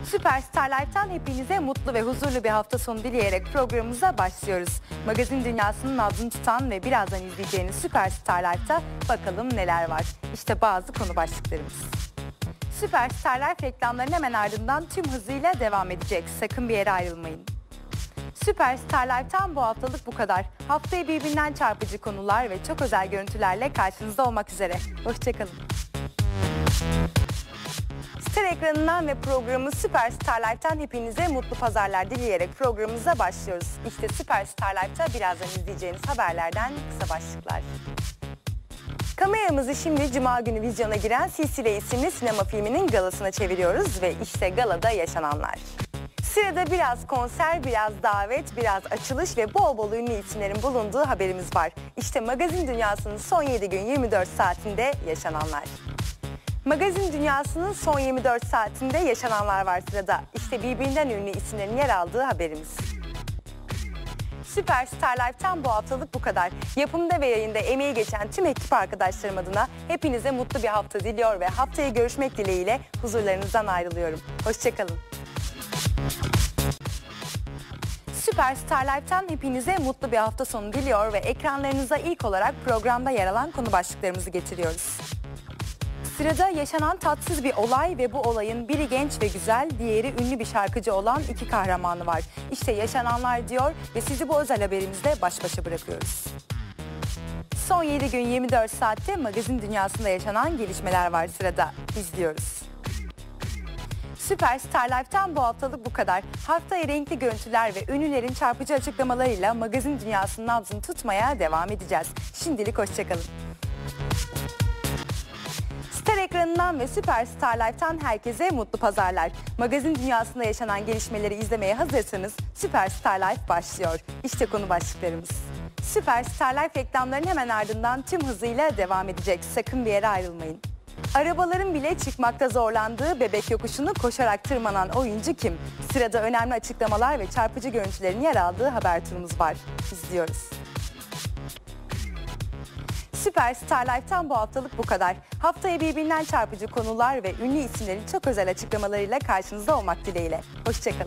Süperstar Life'tan hepinize mutlu ve huzurlu bir hafta sonu dileyerek programımıza başlıyoruz. Magazin dünyasının nabzını tutan ve birazdan izleyeceğiniz Süperstar Life'ta bakalım neler var. İşte bazı konu başlıklarımız. Süperstar Life reklamların hemen ardından tüm hızıyla devam edecek. Sakın bir yere ayrılmayın. Süperstar Life'tan bu haftalık bu kadar. Haftaya birbirinden çarpıcı konular ve çok özel görüntülerle karşınızda olmak üzere. Hoşçakalın. Star ekranından ve programımız Süperstar Life'tan hepinize mutlu pazarlar dileyerek programımıza başlıyoruz. İşte Süperstar Life'ta birazdan izleyeceğiniz haberlerden kısa başlıklar. Kameramızı şimdi Cuma günü vizyona giren Silsile isimli sinema filminin galasına çeviriyoruz ve işte galada yaşananlar. Sırada biraz konser, biraz davet, biraz açılış ve bol bol ünlü isimlerin bulunduğu haberimiz var. İşte magazin dünyasının son 7 gün 24 saatinde yaşananlar. Magazin dünyasının son 24 saatinde yaşananlar var sırada. İşte birbirinden ünlü isimlerin yer aldığı haberimiz. Süperstar Life'tan bu haftalık bu kadar. Yapımda ve yayında emeği geçen tüm ekip arkadaşlarım adına hepinize mutlu bir hafta diliyor ve haftaya görüşmek dileğiyle huzurlarınızdan ayrılıyorum. Hoşçakalın. Süperstar Life'tan hepinize mutlu bir hafta sonu diliyor ve ekranlarınıza ilk olarak programda yer alan konu başlıklarımızı getiriyoruz. Sırada yaşanan tatsız bir olay ve bu olayın biri genç ve güzel, diğeri ünlü bir şarkıcı olan iki kahramanı var. İşte yaşananlar diyor ve sizi bu özel haberimizle baş başa bırakıyoruz. Son 7 gün 24 saatte magazin dünyasında yaşanan gelişmeler var sırada. İzliyoruz. Süperstar Life'tan bu haftalık bu kadar. Haftaya renkli görüntüler ve ünlülerin çarpıcı açıklamalarıyla magazin dünyasının nabzını tutmaya devam edeceğiz. Şimdilik hoşçakalın. Star ekranından ve Süperstar Life'tan herkese mutlu pazarlar. Magazin dünyasında yaşanan gelişmeleri izlemeye hazırsanız Süperstar Life başlıyor. İşte konu başlıklarımız. Süperstar Life reklamların hemen ardından tüm hızıyla devam edecek. Sakın bir yere ayrılmayın. Arabaların bile çıkmakta zorlandığı bebek yokuşunu koşarak tırmanan oyuncu kim? Sırada önemli açıklamalar ve çarpıcı görüntülerin yer aldığı haber turumuz var. İzliyoruz. Süperstar Life'tan bu haftalık bu kadar. Haftaya birbirinden çarpıcı konular ve ünlü isimlerin çok özel açıklamalarıyla karşınızda olmak dileğiyle. Hoşçakalın.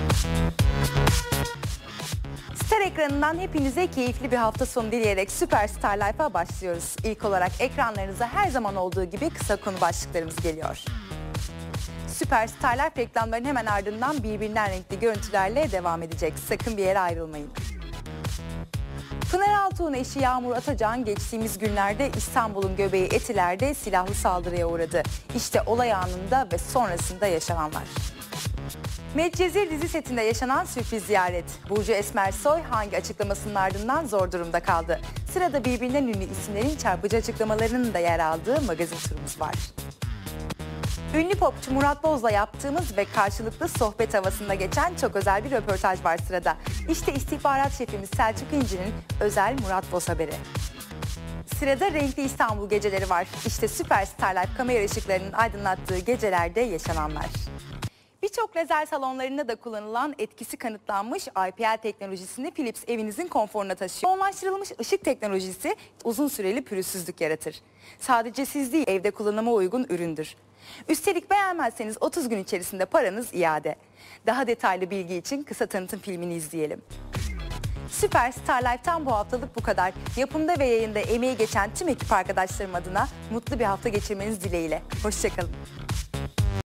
Star ekranından hepinize keyifli bir hafta sonu dileyerek Süperstar Life'a başlıyoruz. İlk olarak ekranlarınıza her zaman olduğu gibi kısa konu başlıklarımız geliyor. Süperstar Life reklamların hemen ardından birbirinden renkli görüntülerle devam edecek. Sakın bir yere ayrılmayın. Pınar Altuğ'un eşi Yağmur Atacan geçtiğimiz günlerde İstanbul'un göbeği Etiler'de silahlı saldırıya uğradı. İşte olay anında ve sonrasında yaşananlar. Medcezir dizi setinde yaşanan sürpriz ziyaret. Burcu Esmersoy hangi açıklamasının ardından zor durumda kaldı? Sırada birbirinden ünlü isimlerin çarpıcı açıklamalarının da yer aldığı magazin turumuz var. Ünlü popçu Murat Boz'la yaptığımız ve karşılıklı sohbet havasında geçen çok özel bir röportaj var sırada. İşte istihbarat şefimiz Selçuk İnci'nin özel Murat Boz haberi. Sırada renkli İstanbul geceleri var. İşte Süperstar Life kamera ışıklarının aydınlattığı gecelerde yaşananlar. Birçok lazer salonlarında da kullanılan etkisi kanıtlanmış IPL teknolojisini Philips evinizin konforuna taşıyor. Yoğunlaştırılmış ışık teknolojisi uzun süreli pürüzsüzlük yaratır. Sadece siz değil, evde kullanıma uygun üründür. Üstelik beğenmezseniz 30 gün içerisinde paranız iade. Daha detaylı bilgi için kısa tanıtım filmini izleyelim. Süperstar Life'tan bu haftalık bu kadar. Yapımda ve yayında emeği geçen tüm ekip arkadaşlarım adına mutlu bir hafta geçirmeniz dileğiyle. Hoşçakalın.